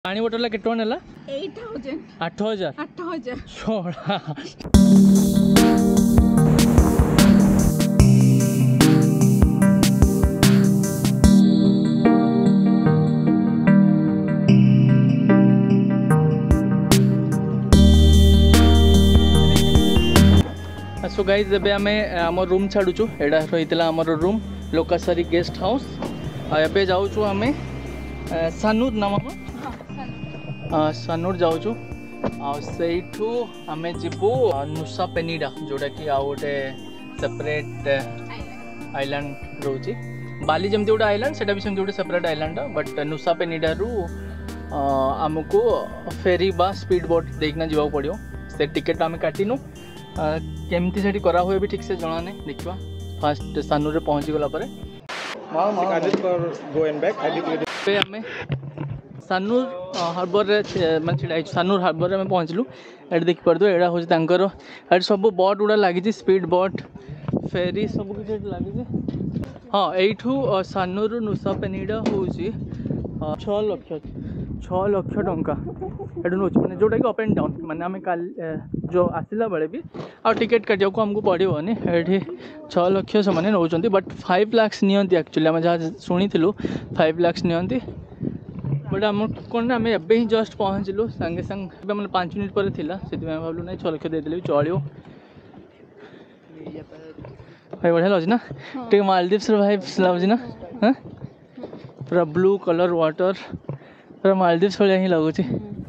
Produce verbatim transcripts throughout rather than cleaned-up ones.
पानी बोतल के टन है eight thousand आठ हजार आठ हजार छोड़ा सो गाइज एबे आम आम रूम छाड़ुचु एटा रही आमर रूम लोकासारी गेस्ट हाउस एबे जाऊँ आम सानूर नाम सानूर जाऊँ आठू आम जीवु नुसा पेनिडा जोटा कि आउ गोटे सेपरेट आइलैंड रोचे बाली जमी गोटे आइलैंड से भी गोटे separate island but Nusa Penida रू आमको फेरी बा स्पीड बोट देखना जावा पड़ो से टिकेट आम काटिनु केमती से करा हुए भी ठीक से जना नहीं देखा फास्ट सानूर पहुँची गला आम सानूर हार्बर मैं छिड़ा सानूर हार्बर में पहुँचलु ये देखी पार एटा हूँ ये सब बोट गुड़ा लगी स्पीड बोट फेरी सब किसी लगी हाँ यू सानूर नुसा पेनिडा हूँ छः लक्ष छः लक्ष टंका एटू नौ मैंने जोटा कि अप एंड डाउन मैंने आम काल जो आसला बेले भी आ टिकेट काटिया को आमको पड़ोनी ये छः लक्ष से मैंने नौ बट फाइव लाक्स नियंती एक्चुअली आम जहाँ शुणी फाइव लाक्स नियंती बट आम कौन आम एवं ही जस्ट पहुँचलु सांगे सांगे मैंने पाँच मिनट पर थी से भावलु ना छः लक्ष देदेले भी चलो भाई बढ़िया लगे ना टे मालदीव्स वाइब्स लगुच ना हाँ पूरा ब्लू कलर वाटर पूरा मालदीव्स भाई ही लगुच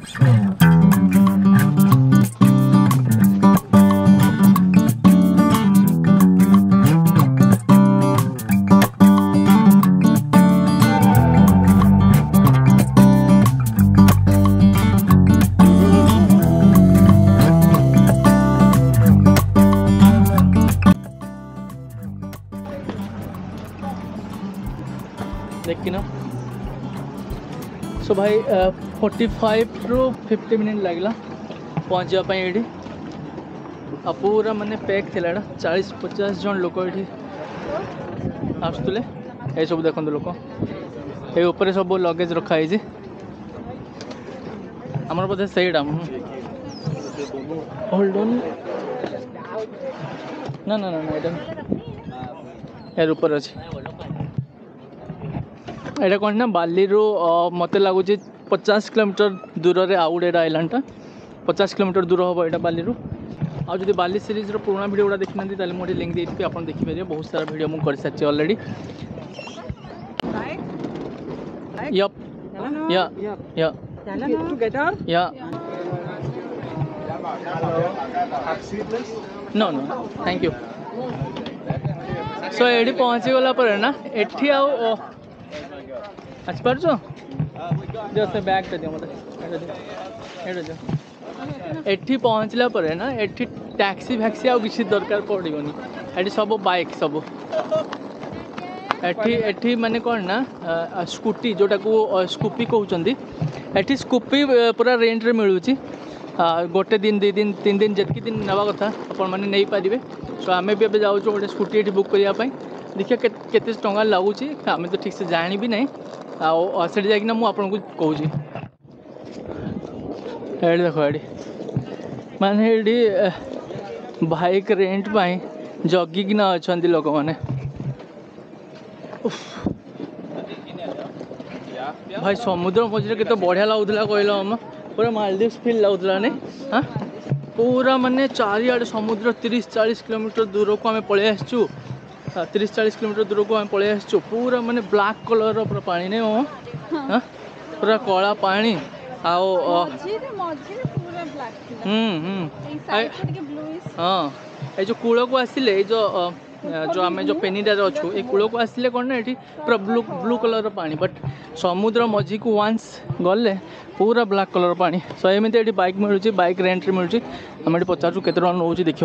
देखना सो भाई फोर्टी फाइव रु फिफ्टी मिनट लगला पहुँचापी ये आ पूरा माने पैक थिला चालीस पचास जन लोक ये आसुले ये सब देखते लोक ये ऊपर सब लगेज रखाई आमर बोधे सहीटा होल्ड ऑन ना ना ना ना यार ऊपर अच्छे एटा कौन ना बाली रू मत लगुच पचास किलोमीटर दूर रे आउ गोटे आइलैंड पचास किलोमीटर दूर हम यहाँ बाली रू आ जो बाली सीरीज रो पुराना वीडियो गुड़ा देखना ताले मुझे लिंक देती आप देखिए बहुत सारा वीडियो मुझे कर सारी already yup yeah yeah yeah no no thank you so ये पहुँची गला पर ना एठी आउ अच्छी पार्छ जो से बैग दियो मतलब एठी पहुँचला पर ना एठी टैक्सी फैक्सी आ किसी दरकार पड़ोनी ये सब बाइक सब एठी एठी माने कौन ना स्कूटी जोटा को स्कूपी कहते एठी स्कूपी पूरा रेंट रे मिलूँ गोटे दिन दी दिन तीन दिन जितकी दिन नवा कथा अपन मैंने नहीं पारे सो आम भी जाऊँ गोटे स्कूटी ये बुक करने देखिए केते टंका लगुच आम तो ठीक से जानी भी नहीं आठ जाकना मुझे कहूँ ये देख ये माने ये बाइक रेंट पाई जगिकिना अच्छा लोक मैंने भाई समुद्र मझे के बढ़िया लगुला कहल हम पूरा मालदीव्स फील लगुला नहीं हाँ पूरा माने चारिआडे समुद्र तीस चालीस किलोमीटर दूर को आम पलि आसचु तीस चालीस किलोमीटर दूर को आम पलि आसचु पूरा माने ब्लैक कलर पूरा पानी नहीं हो हाँ पूरा कला पानी आओ हाँ ये जो कूल को आसिले जो जो आम जो पेनिडा अच्छु ये कूल को आसिले कौन ना ये पूरा ब्लू ब्लू कलर पानी बट समुद्र मझी को वन्स गले पूरा ब्लैक कलर पानी सो एमती ये बाइक मिलूँ बाइक रेंट मिलूँ आम ये पचारू के नौ देख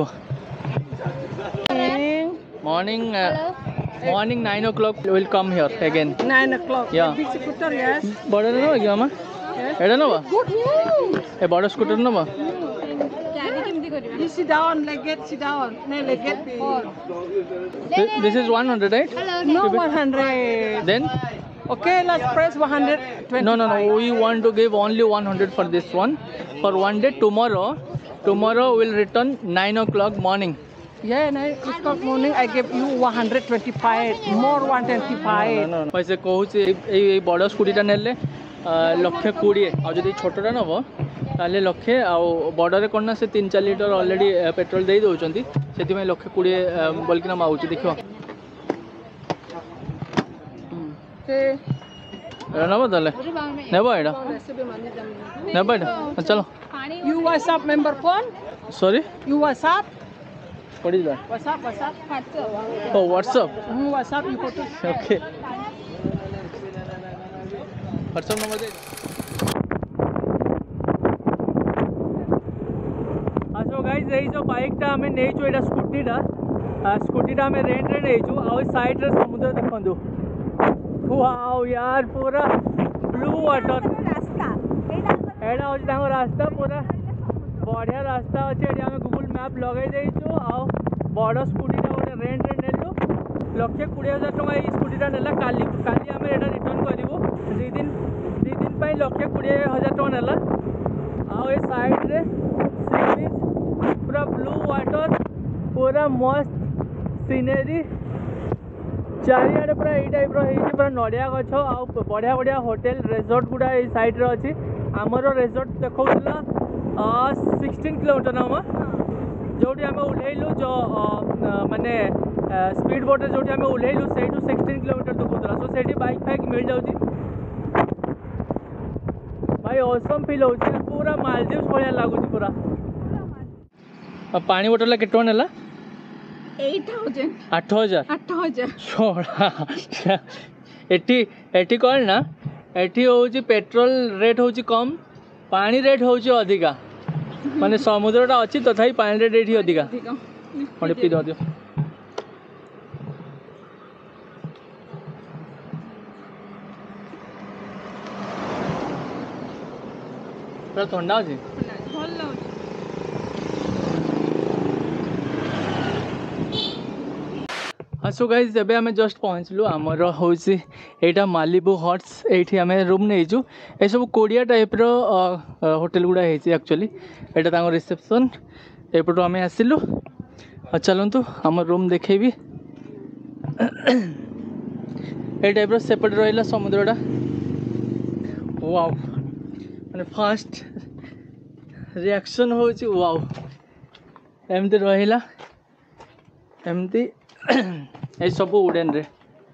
morning morning nine o'clock will come here again nine o'clock या big scooter yes बड़ा नवा क्या मां एडा नवा ए बड़ा स्कूटर नवा carry केमती करिवा you sit down leg it sit down no leg it this is one hundred right no one hundred then Okay, let's press one hundred twenty. No, no, no. We want to give only one hundred for this one. For one day, tomorrow. Tomorrow we'll return nine o'clock morning. Yeah, nine o'clock morning. I give you one hundred twenty-five. More one twenty-five. No, no. पैसे कहूँ ये बड़ स्कूटीटा नेले लक्षे कोड़े आ जब छोटा नब ताले लक्षे आ बड़े कौन ना से तीन चार लिटर ऑलरेडी पेट्रोल दे दौरान से लक्षे कोड़े बोलिकिना मागुच देख नब ताले नेब एटा नेब एटा चलो You WhatsApp member phone? Sorry You WhatsApp? What is that? WhatsApp, WhatsApp. Oh, WhatsApp. Mm, WhatsApp, you put it. Okay. WhatsApp number दे हाँ सो गाइस यही जो बाइकटा आम नहीं एटा स्कूटीटा स्कूटीटा आम रेंट रे नहीं आ साइड रे समुद्र देखु वाओ यार पूरा ब्लू वाटर एटा हूँ रास्ता पूरा बढ़िया रास्ता अच्छे ये आम गूगल मैप लगे देचु आ बड़ स्कूटीटा गोटे रेंट रे नेलु लक्षे कोड़े हजार टका ये स्कूटीटा नेला काली काली आम एटा रिटर्न करूँ दी दिन दी दिन पर लक्षे कोड़े हजार टका नेला आ ये साइड रे सी बीच पूरा ब्लू वाटर पूरा मस्त सीनेरी चारिआडे पूरा यही टाइप पूरा नड़िया गछ आ बढ़िया बढ़िया होटेल रिजोर्ट गुड़ा ये साइड रे अच्छी आमर रिजोर्ट देखा सिक्सटीन किलोमीटर नाम जो आम ओह्लैलु जो माने स्पीड बोट जो आम ओह्लैलु से सिक्सटीन किलोमीटर देखा सो से बाइक फाइक मिल जाऊँगी भाई औसम फिल हो पूरा मालदीव्स भाया लगुच पूरा पानी बोटल के ना eight thousand. आठ हजार आठ हजार छोड़ा एटी एटी कौन ना एटी हूँ पेट्रोल रेट हूँ कम पानी रेट हूँ अधिका माने समुद्रटा अच्छी तथापि पानी रेट एटी अधिका खंडे पी दियो पूरा ठंडा अच्छी हाँ सो गाइज जब आम जस्ट पहुँचलु आमर हूँ यहाँ मालिबू हट्स ये आम रूम नहीं ये सब कोड़िया टाइप होटेल गुड़ा एक्चुअली यहाँ रिसेप्शन एपटू आम आसिलु चलतु आम रूम देखेबी ये टाइप सेपटे रहा समुद्रटा वाओ माने फास्ट रिएक्शन हूँ वाओ एमती रहा एमती ये सब उडेन रे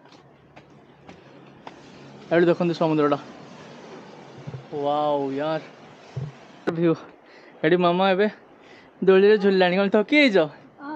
एड देखते समुद्रटा वाओ यार व्यू एडी मामा एबे दोली रे झुल्लानी कल थकी जाओ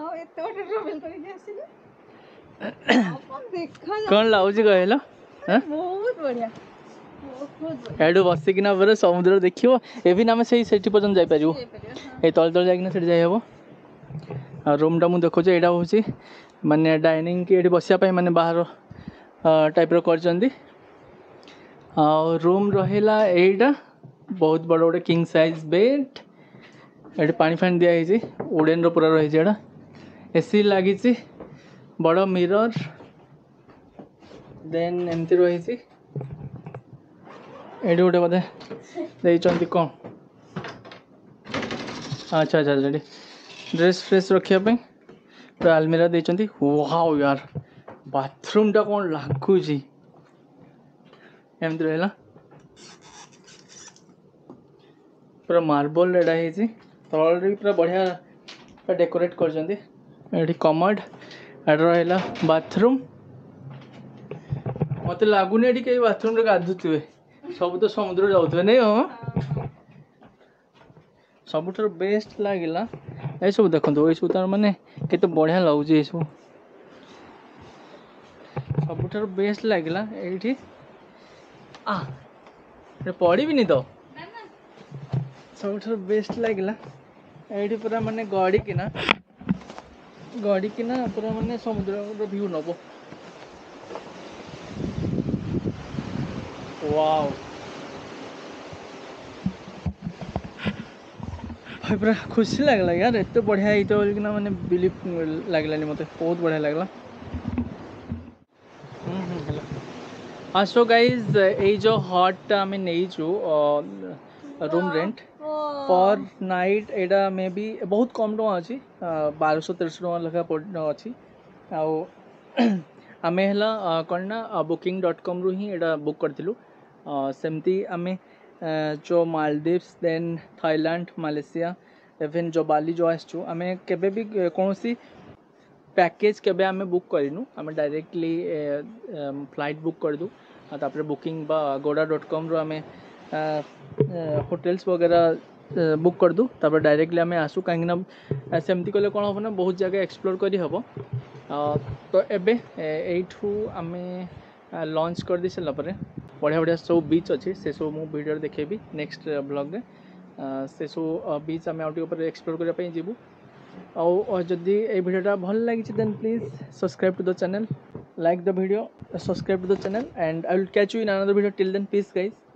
कौन लाउची कहला बहुत बढ़िया एडू बसिकिना पर समुद्र देखियो एबिन आमे सेही सेठी पर्यंत जाई परिबो ए तल तल जाइकिना सेठी जाई हेबो आ रूम टा मु देखो जे एडा होची माने डाइनिंग की एठी बसिया पई माने बाहर टाइप रो करचंदी आ रूम रहेला एटा बहुत बड़ बड़ किंग साइज बेड एठी पानी फानी दिया हिची वुडन रो पूरा रही जेडा एसी लागी ची बड़ मिरर देन एमती रही ची एडी गोटे बोधे देइचंती कौन अच्छा अच्छा अच्छा ड्रेस फ्रेस रखिया पूरा आलमीरा देइचंती वाओ यार बाथरूम टा कौन लगुच एमती रहा पूरा मार्बल एडा है तल पूरा बढ़िया डेकोरेट कर कमोड एड रहा बाथरूम मत लगुनि ये कहीं बाथरूम गाधुवे सब तो समुद्र जाऊे नहीं हाँ सबुठ बेस्ट लगिला ये सब देखो ये सब तार माने केते बढ़िया लगुच ये सब सबुठ बेस्ट लगिला ये आ पड़ी भी नहीं तो सबुठ बेस्ट लगिला ये पूरा माने गड़ी किना गड़ी किना पूरा माने समुद्र व्यू नब वाओ भाई पूरा खुशी लगला यार एत बढ़िया ये बोलना मैंने बिलीव लगलानी मत बहुत बढ़िया लगला हेलो हाँ सो गाइज ये जो हॉट आम नहीं रूम रेंट पर नाइट एटा मे बी बहुत कम टଙ୍କା अच्छी बारश तेरश टଙ୍କା लेखा अच्छी आम है कौन ना बुकिंग डॉट कॉम रु ही एटा बुक करथिलु सेमती आम जो Maldives then Thailand Malaysia even जो बाली जो आसचु आम केबे भी कौन सी पैकेज केबे आम बुक करूँ आम डायरेक्टली फ्लाइट बुक करदू तापर बुकिंग बा गोडा डॉट कॉम रो आम होटेल्स वगैरह बुक करदू तापर डायरेक्टली आम आसू कहीं सेमती कले कौन हम ना बहुत जगह एक्सप्लोर करी हबो तो एबे एठू आम लॉन्च कर दी सारा पर बढ़िया बढ़िया सब बीच अच्छे से सब मु वीडियो देखेबी नेक्स्ट ब्लॉग रे से सब बीच आम आउट एक्सप्लोर करने जीवु और जदि ये वीडियोटा भल लगी then please subscribe to the channel, like the video, subscribe to the channel, and I will catch you in another video. Till then, peace guys.